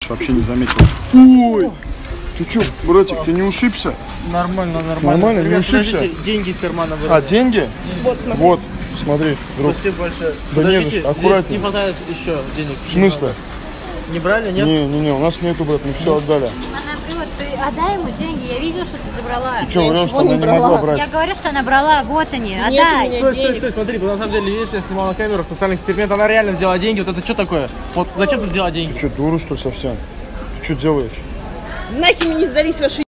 вообще не заметил. Ой! Ты чё, братик, ты не ушибся? Нормально, нормально. Нормально, не Ребят, ушибся? подождите, деньги из кармана вынули. А, деньги? Вот, смотри. Вот, смотри, друг. Спасибо большое. Да не за Подождите, что, аккуратнее. здесь не хватает еще денег. В смысле? Не брали, нет? Не, у нас нету, брат, мы все отдали. Она привод, ты отдай ему деньги, я видела, что ты забрала. Ты что, говорил, что она не могла брать? Я говорю, что она брала, вот они, Нет отдай. у меня Стой, денег. стой, смотри, на самом деле, видишь, я снимал на камеру социальный эксперимент, она реально взяла деньги, вот это что такое? Вот зачем ты взяла деньги? Ты что, дура, что ли, совсем? Ты что делаешь? Нахер мне не сдались ваши